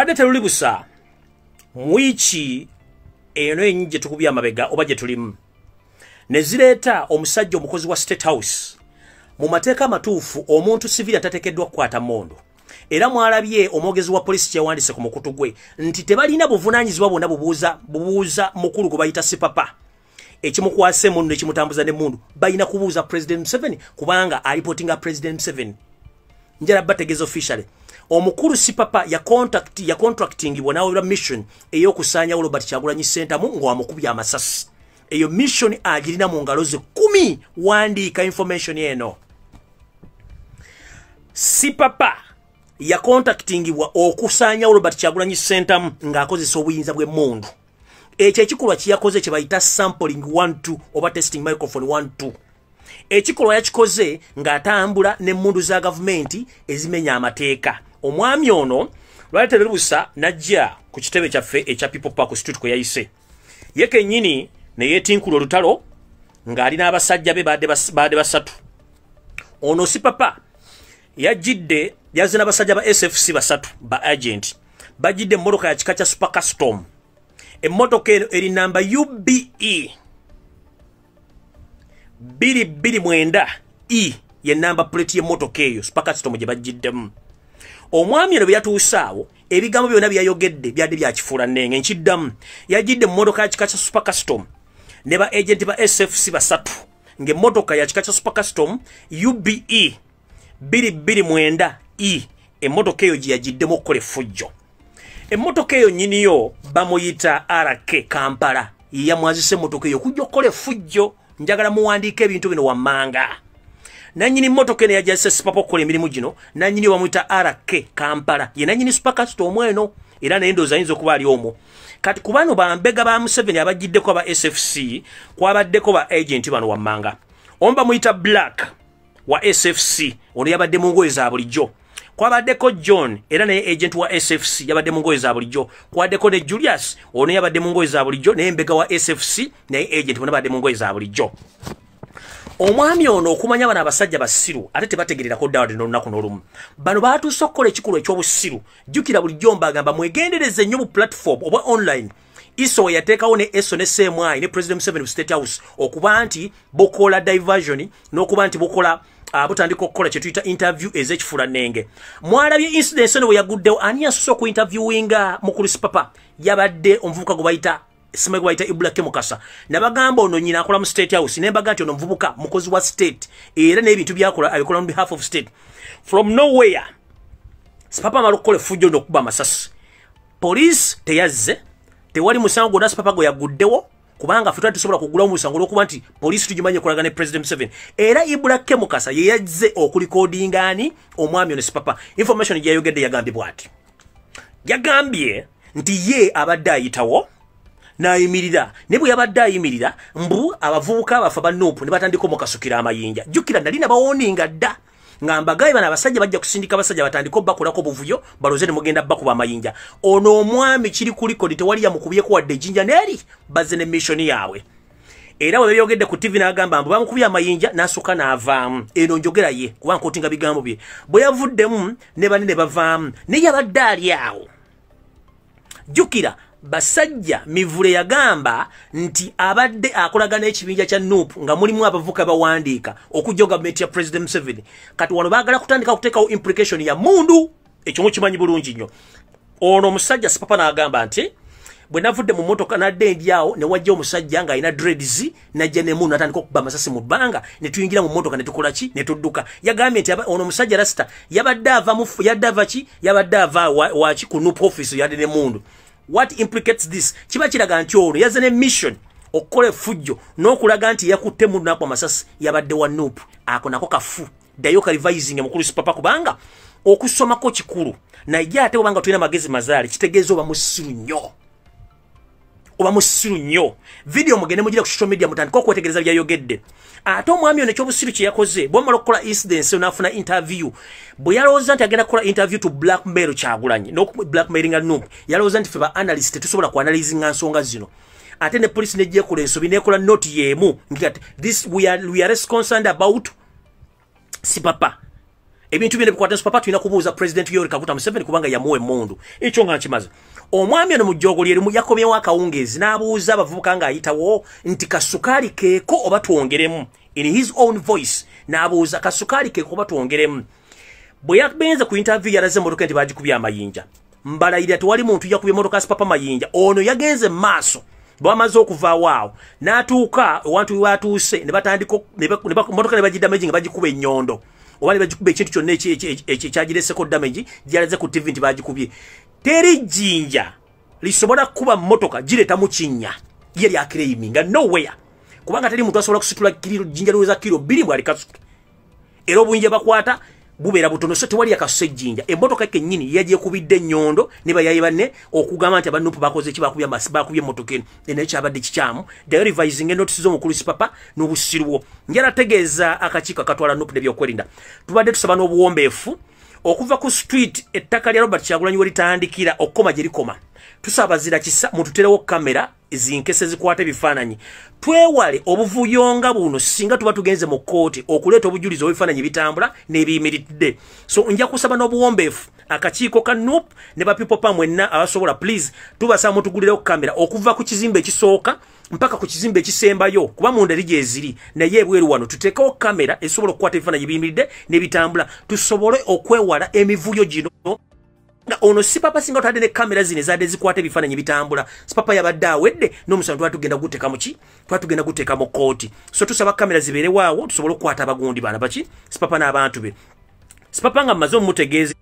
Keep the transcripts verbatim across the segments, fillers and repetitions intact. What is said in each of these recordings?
ate teruli busa mwichi eno enje tukubya amabega oba je tulimu ne zireeta omusajja omukozi wa State House mu mateeka matuufu omuntu civil atatekeddwa kukwata mondo era mwalabye omwogezi wa polisi kyewandise ku mukutu gwe nti tebalina buvunaanyizibwa bwonna bubuuza bubuuza mukulu gwe bayita Sipapa ekimukwase mundu ekimutambuza ne mundu balina kubuuza President Museveni kubanga alipotinga President Museveni njala bategeeza officially omukulu Sipapa ya contact ya contracting bwanawe mission eyokusanya Robert Kyagulanyi Center mu ngo amukubya amasasi eyo mission agirina mu ngalo ze kumi wandika information eno Sipapa ya contacting wa okusanya Robert Kyagulanyi Center ng'akozesa obuyinza bwe mundu ekyo ekikolwa kiyakoze kye bayita sampling one two oba testing microphone one two ekikolwa yakikoze ng'atambula ne mundu za gavumenti ezimenya amateeka omwami ono lwaleetera lubusa najja ku kitebe kyaffe ekya People Park Street kwe yayise ye kennyini ne yeetinkula olutalo ng'ali n'abasajja be baadde bas, baadde basatu ono Sipapa yajjidde yazze n'abasajja ba S F C basatu ba agent bajjidde emmotoka ya kika kya super custom emmotoka eno eri namba U B E biri biri mwenda E ye namba plate y'emmotoka eyo super custom gye bajjiddemu omwami eno bwe yatuusaawo ebigambo byonna byayogedde byadde byakifuula nnenge nkiddamu yajjidde emmotoka ya kika kya super custom ne ba agent ba S F C basatu ng'emmotoka ya kika kya super custom U B E biri biri mwenda E emmotoka eyo gye yagiddemu okukola effujjo emmotoka eyo nnyiniyo bamuyita R K Kampala yamwazise emmotoka eyo okujja okukola effujjo njagala muwandiika ebintu bino wammanga nannyini emmotoka eno yajazise Sipapa okukola emirimu gino nannyini bamuyita R K Kampala ye nannyini super custom eno era naye ndowooza ayinza okuba ali omwo kati ku bano bambega ba Museveni abagiddeko aba S F C kwabaddeko ba agent bano wammanga omu bamuyita Black wa S F C ono yabadde mu ngoye za bulijjo kwabaddeko John era naye agent wa S F C yabadde mu ngoye za bulijjo kwabaddeko ne Julius ono yabadde mu ngoye za bulijjo naye mbega wa S F C naye agent bona badde mu ngoye za bulijjo omwami ono okumanya bano abasajja basiru ate tebategererako ddawa lino olunaku n'olumu bano baatuuse okukola ekikolwa ekyobusiru jjukira bulijjo mbagamba mwegendereze nnyo bu platform oba online iso yateekawo ne eso ne C M I ne President Museveni mu State House okuba nti bukola diversion n'okuba nti bukola uh, butandika okukola kye tuyita interview ez'ekifuula nnenge mwalabye incident eno bwe yaguddewo ani yasoose oku interviewinga mukulu Sipapa yabadde omuvubuka gwe bayita Sima gwe bayita Ibulake Mukasa nabagamba ono nnyina akola mu State House nembaga nti ono muvubuka mukozi wa state era n'ebintu byakola abikola on behalf of state from nowhere Sipapa amala okukola effujjo n'okuba amasasi police teyazze tewali musango gwonna Sipapa gwe yaguddewo kubanga ffe twali tusobola kugulawo musango olw'okuba nti poliisi tugimanye ekolaga ne President Museveni era Ibulake Mukasa ye yazze okulikodinga ani omwami ono Sipapa information gye yayogedde yagambye bw'ati yagambye nti ye abadde ayitawo n'ayimirira ne bwe yabadde ayimirira mbu abavubuka bafa ba Nuupu ne batandika omukasukira amayinja jjukira nali nabawoninga dda ngambagaye bana abasajja bajja kusindika abasajja batandika obbakolako buvuyo baloze ne mugenda bakuba amayinja ono omwami kiri kuliko litewali yamukubyeko wadde ejjinja neri bazze ne mission yaabwe era bwe byogedde ku T V n'agamba mbu bamukubye amayinja n'asukka n'avaamu eno njogera ye kuba nkootinga bigambo bye bwe yavuddemu ne bane ne bavaamu naye yabadde ali awo jjukira basajja mivule yagamba nti abadde akolagana ekibinja kya Nuupu nga mulimu abavuka bawandiika okujja gavumenti ya President Museveni kati wano baagala kutandika kuteekawo implication ya mundu ekyo mukimanyi bulungi nnyo ono omusajja Sipapa n'agamba nti bwe navudde mu mmotoka nadde endyawo ne wajja omusajja ng'alina dreads najja ne mundu atandika okuba amasasi mu bbanga ne tuyingira mu mmotoka ne tukola ki ne tudduka yagambye nti ono omusajja Rasta yabadde ava mu yadde ava ki yabadde ava waki ku Nuupu office yadde ne mundu. What implicates this? Chiba kiraga nti ono yazze ne mission okukola effujjo n'okulaga nti yakutte mundu n'akwa amasasi yabadde wa Nuupu ako nako kafu ddayo ka revising mukulu Sipapa kubanga okusomako kikulu naye ate obanga tulina magezi mazaali kitegeeza oba musiru nnyo oba musiru nnyo video mugende mugira ku social media mutandika okwetegereza byayogedde ate omwami ono ekyobusiru kye yakoze bw'amala okukola incidents n'afuna interview bwe yalowooza nti agenda kukola interview to blackmail Kyagulanyi n'okublackmailinga Nuupu yalowooza nti ffe ba analyst tetusobola ku analyzinga nsonga zino ate ne police nejjeekola ensobi neekola noti yeemu nti this we are, we are less concerned about Sipapa ebintu bine bikwata Sipapa tulina kubuuza President Yoweri Kaguta Museveni kubanga yamuwe mundu ekyo nga nkimaze omwami ono mu jjogo lye yakomyewo akawungeezi n'abuuza abavubuka nga ayitawo nti kasukali keeko oba twongeremu in his own voice n'abuuza kasukali keeko oba twongeremu bwe yabenze ku interview yalaze emmotoka nti bagikubye amayinja mbalayira tewali muntu yakubye emmotoka Sipapa mayinja ono yagenze maaso bwamaze okuvaawo awo n'atuuka ewantu watuuse ne batandika emmotoka ne bagidamagi nga bagikuba ennyondo oba ne bagikuba ekintu kyonna ekyagireseko damagi gyalaze ku T V nti bagikubye teri jjinja lisobola kuba mmotoka gireeta mu kinnya ye lyakireyimi nowhere kubanga teri muntu asobola kusitula kiro jjinja liweza kiro bbiri bwali kasute era obuyinja bakwata bubeera butono so tewali akasusa ejjinja emmotoka kennyini yagyekubidde ennyondo ne bayayibanne okugamba nti abanupu bakoze eki bakubye amasi bakubye emmotoka eno naye kyabadde kikyamu the revising enotisi z'omukulu Sipapa n'obusiruwo njala tegeeza akakiiko akatwala nupu n'ebyokwerinda tubadde tusaba n'obuwombeefu okuva ku street ettaka lya Robert Kyagulanyi we litandikira okukoma gye likoma tusaba zira kisa mututerewo kamera zinkese zikwata ebifaananyi twewale obuvuyonga buno singa tuba tugenze mu kooti okuleeta obujulizi obw'ebifaananyi bitambula n'ebiyimiridde so nja kusaba n'obuwombeefu akakiiko ka N U P ne ba people pa mwenna abasobola please tubasaba mutugulirewo kamera okuva ku kizimbe ekisooka mpaka ku kizimbe ekisembayo kuba munda eri gyeziri naye ebweru wano tuteekawo kamera esobola okukwata ebifaananyi biyimiridde n'ebitambula tusobole okwewala emivuyo gino nga ono Sipapa singa otadde ne kamera zino ezadde zikwata ebifaananyi bitambula Sipapa yabadde awedde n'omusango twatugenda guteeka mu ki twatugenda guteeka mu kooti so tusaba kamera zibeerewaawo tusobole okukwata abagundi bana baki Sipapa n'abantu be Sipapa nga mmaze omumutegeeza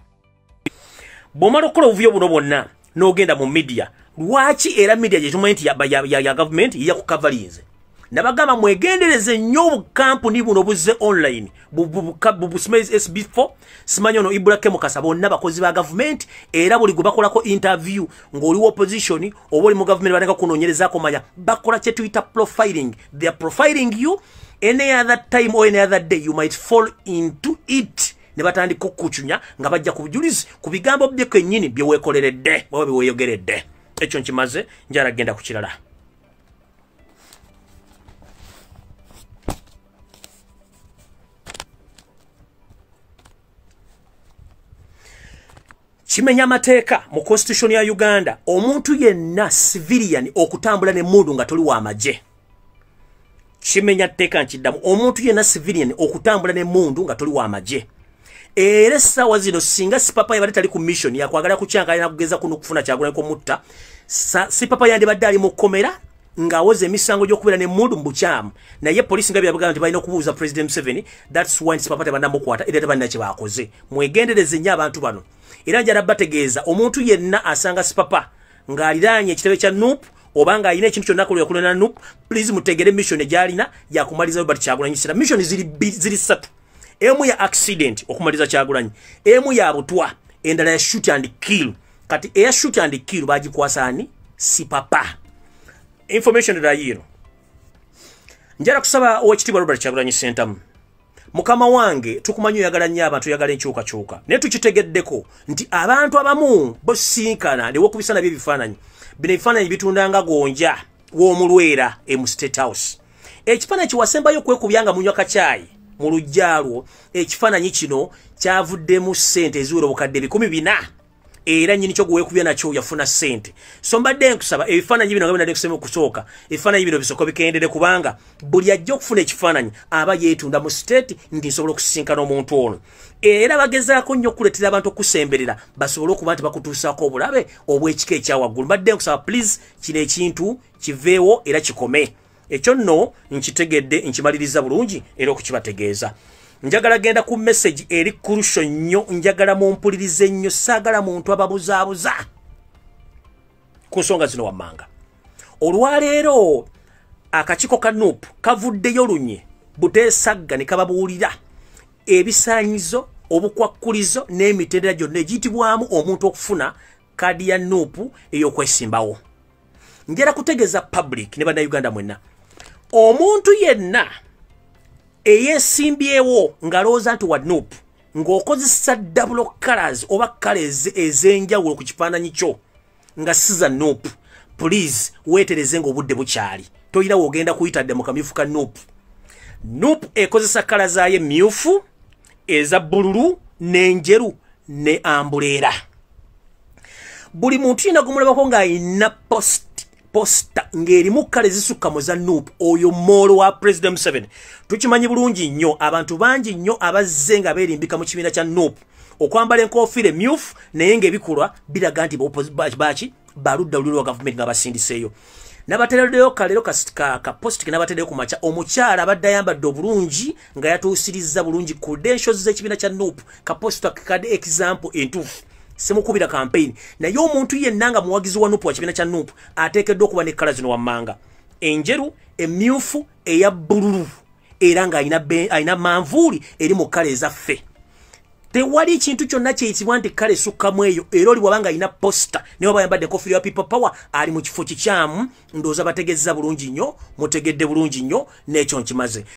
bw'omala okukola obuvuyo buno bwonna n'ogenda mu media lwaki era media gye tumanyi nti ya, ya, ya, ya government yakukavalinze nabagamba mwegendereze nnyo obukampuni buno buzze online bubusmaiz S B four simanyi ono Ibrahim Mukasa bonna bakozi ba government era buli gwe bakolako interview ng'oli opposition oba oli mu government batandika kunoonyerezaako manya bakola kye tuyita profiling they are profiling you any other time or any other day you might fall into it ne batandika okukucunya nga bajja ku bujulizi ku bigambo bye kennyini bye weekoleredde oba bye weeyogeredde ekyo nkimaze njala genda ku kirala kimenya amateeka mu constitution ya Uganda omuntu yenna civilian okutambula ne mundu nga toli wa maje kimenya tteeka nkiddamu omuntu yenna civilian okutambula ne mundu nga toli wa maje era essaawa zino singa Sipapa yabadde tali ku mission yakwagala kukyanga alina kugeza kuno kufuna Kyagulanyi ko mutta Sipapa yandibadde ali mu kkomera ng'awoza emisango gy'okubeera ne mundu mu bukyamu naye polisi nga byabagamba nti balina okubuuza President Museveni that's why Sipapa tebannamukwata era tebalina kye baakoze mwegendereze nnyo abantu bano era njala bategeeza omuntu yenna asanga Sipapa ng'aliraanye ekitebe kya N U P oba ng'alina ekintu kyonna kulina N U P please mutegere mission egyalina yakumaliza Robert Kyagulanyi sira mission ziri ziri ssatu emu ya accident okumaliza Kyagulanyi emu ya butwa endala ya shoot and kill kati eya shoot and kill bagikwasani Sipapa information da yino njala kusaba owekitibwa Robert Kyagulanyi Sentamu mukama wange tukumanyi oyagala nnyo abantu oyagala enkyuka kyuka naye tukitegeddeko nti abantu abamu bosinkana ne wokubisana bye bifaananyi bino ebifaananyi bitundanga gonja w'omulwera mu State House ekifaananyi kiwasembayo okwekubyanga munywa kacaayi mu lujjaalwo ekifaananyi kino kyavuddemu ssente eziwera obukadde bikumi bina era nyini kyo gweekubya nakyo yafuna ssente so mbadde nkusaba ebifaananyi bino nga binadde kusema okusooka ebifaananyi bino bisooka bikendere kubanga buli ajja okufuna ekifaananyi aba yeetunda mu state nti nsobola okusisinkana omuntu ono era bagezaako nnyo okuleetera abantu okusemberera basobole okuba nti bakutuusaako obulabe obw'ekika ekyawaggulu mbadde nkusaba please kino ekintu kiveewo era kikome ekyo nno nkitegedde nkimaliriza bulungi era okukibategeeza njagala genda ku message eri kurusho nnyo njagala mumpulirize nnyo saagala muntu ababuzaabuza ku nsonga zino wammanga olwaleero akakiiko ka N U P kavuddeyo lunye buteesagga ne kababuulira ebisaanyizo obukwakkulizo n'emitendera gyonna egiyitibwamu omuntu okufuna kaadi ya N U P ey'okwesimbawo njala kutegeeza public ne bannayuganda mwenna omuntu yenna eyesimbyewo ngalooza nti wa N U P ng'okozesa double colors oba colors ez'enjawulo ku kifaananyi kyo nga si za N U P please weetereze ng'obudde bukyali toyira wogenda kuyitadde mu kamyufu ka N U P N U P ekozesa kala zaayo emmyufu eza bululu n'enjeru ne ambulera. Buli muntu yina gumulabako nga ayina post posta ng'erimu kale zisukka mu za Nuupu oyo moolo wa President Museveni. Tukimanyi bulungi nnyo abantu bangi nnyo abazze nga beerimbika mu kibiina kya Nuupu okwambala enkofiira emyufu naye ng'ebikolwa biraga nti baki baludda luli lwa gavumenti nga basindiseeyo. Nabatereddeyo kalero ka, ka post ke nabatereddeyo ku makya omukyala abadde ayambadde obulungi nga yatuusirizza bulungi credentials z'ekibiina kya Nuupu ka post kadde example entuufu. Semukubira campaign naye omuntu yenna nga muwagizi wa Nuupu wa kibiina kya Nuupu ateekeddwa okuba ne kala zino wammanga enjeru emyufu eya bbululu era nga ayina ayina manvuuli eri mu kala ezaffe. Tewali kintu kyonna kyeyitibwa nti kale sukkamu eyo era oli bwabanga ayina posta ne waba yambadde enkofiira ya People Power ali mu kifo kikyamu ndowooza bategezza bulungi nnyo mutegedde bulungi nnyo n'ekyo nkimaze.